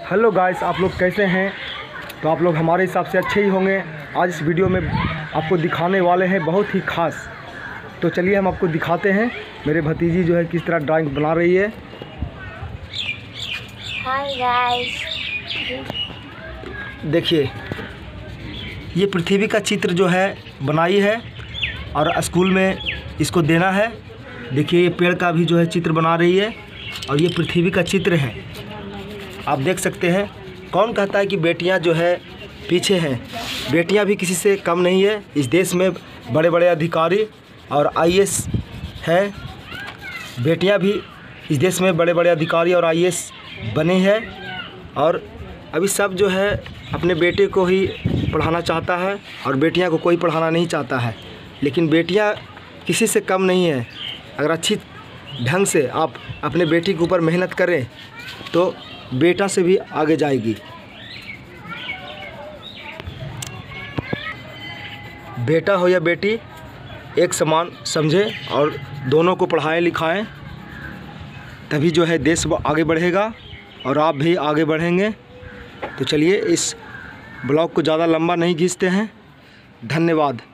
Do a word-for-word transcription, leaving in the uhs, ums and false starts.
Hello guys, आप लोग कैसे हैं? तो आप लोग हमारे हिसाब से अच्छे ही होंगे। आज इस वीडियो में आपको दिखाने वाले हैं बहुत ही ख़ास। तो चलिए हम आपको दिखाते हैं मेरे भतीजी जो है किस तरह ड्राइंग बना रही है। हाय गाइस, देखिए ये पृथ्वी का चित्र जो है बनाई है और स्कूल में इसको देना है। देखिए ये पेड़ का भी जो है चित्र बना रही है और ये पृथ्वी का चित्र है। आप देख सकते हैं। कौन कहता है कि बेटियां जो है पीछे हैं? बेटियां भी किसी से कम नहीं है। इस देश में बड़े बड़े अधिकारी और आई ए एस हैं। बेटियां भी इस देश में बड़े बड़े अधिकारी और आई ए एस बने हैं। और अभी सब जो है अपने बेटे को ही पढ़ाना चाहता है और बेटियां को कोई पढ़ाना नहीं चाहता है। लेकिन बेटियां किसी से कम नहीं है। अगर अच्छी ढंग से आप अपने बेटी के ऊपर मेहनत करें तो बेटा से भी आगे जाएगी। बेटा हो या बेटी एक समान समझें और दोनों को पढ़ाएं लिखाएं, तभी जो है देश आगे बढ़ेगा और आप भी आगे बढ़ेंगे। तो चलिए इस ब्लॉग को ज़्यादा लंबा नहीं खींचते हैं। धन्यवाद।